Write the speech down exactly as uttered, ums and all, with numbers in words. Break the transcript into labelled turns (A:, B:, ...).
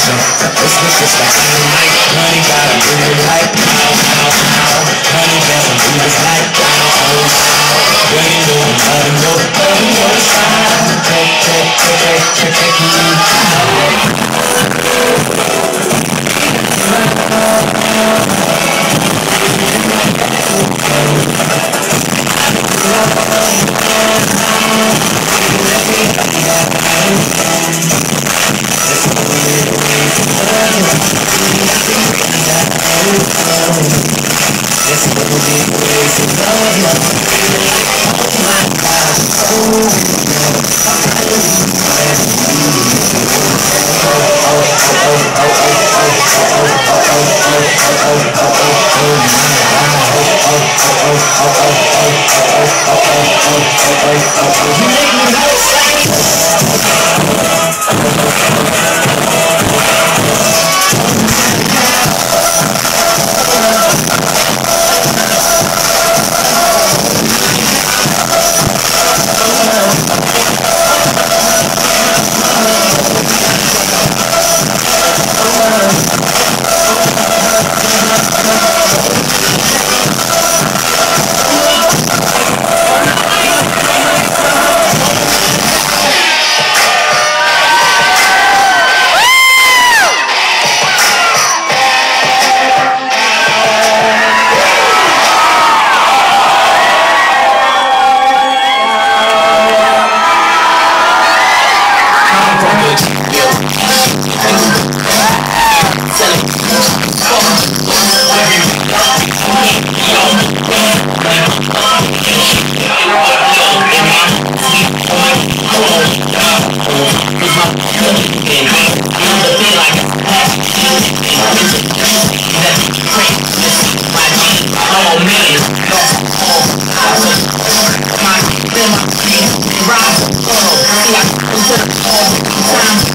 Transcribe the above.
A: This was just like dynamite. Honey got a moving like pow, pow, pow. Honey got some movers like pow, pow, pow. Girl, you know I'm loving your, loving your style. Take, take, take, take, take, take me out. This will be ways to love you. Oh my God, oh no, I you make me know time